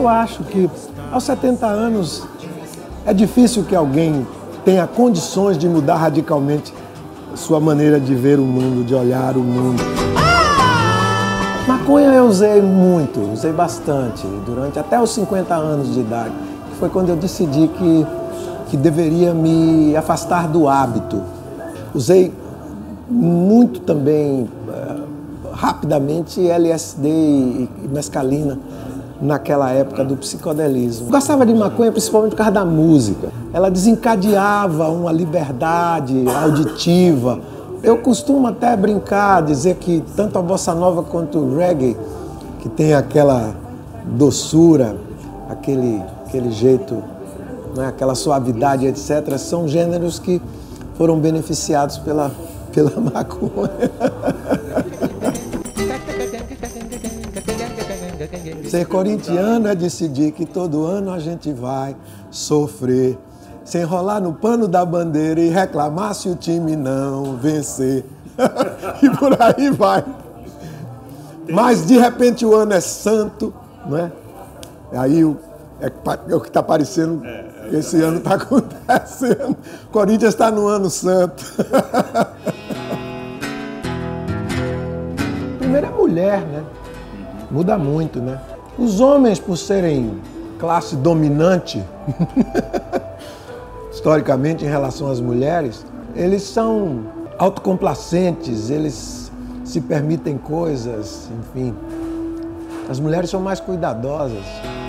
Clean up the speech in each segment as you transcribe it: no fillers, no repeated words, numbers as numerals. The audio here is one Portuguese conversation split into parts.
Eu acho que aos 70 anos é difícil que alguém tenha condições de mudar radicalmente sua maneira de ver o mundo, de olhar o mundo. Maconha eu usei muito, usei bastante, durante até os 50 anos de idade. Foi quando eu decidi que deveria me afastar do hábito. Usei muito também, rapidamente, LSD e mescalina naquela época do psicodelismo. Gostava de maconha principalmente por causa da música. Ela desencadeava uma liberdade auditiva. Eu costumo até brincar, dizer que tanto a bossa nova quanto o reggae, que tem aquela doçura, aquele jeito, né, aquela suavidade, etc., são gêneros que foram beneficiados pela maconha. Ser corintiano é decidir que todo ano a gente vai sofrer, se enrolar no pano da bandeira e reclamar se o time não vencer. E por aí vai. Mas de repente o ano é santo, não é? Aí o que está aparecendo, esse ano está acontecendo. Corinthians está no ano santo. Primeiro é mulher, né? Muda muito, né? Os homens, por serem classe dominante, historicamente em relação às mulheres, eles são autocomplacentes, eles se permitem coisas, enfim. As mulheres são mais cuidadosas.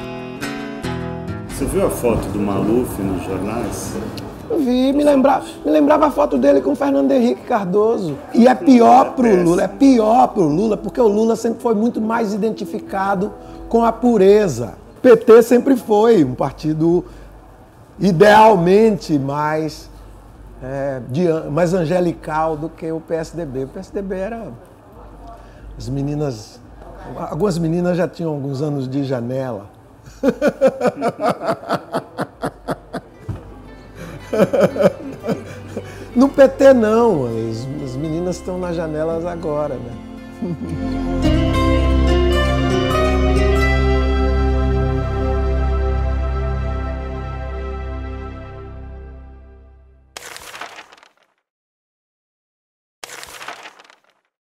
Você viu a foto do Maluf nos jornais? Eu vi, me lembrava a foto dele com o Fernando Henrique Cardoso. E é pior pro Lula, porque o Lula sempre foi muito mais identificado com a pureza. O PT sempre foi um partido idealmente mais angelical do que o PSDB. O PSDB era... Algumas meninas já tinham alguns anos de janela. No PT não, as meninas estão nas janelas agora, né?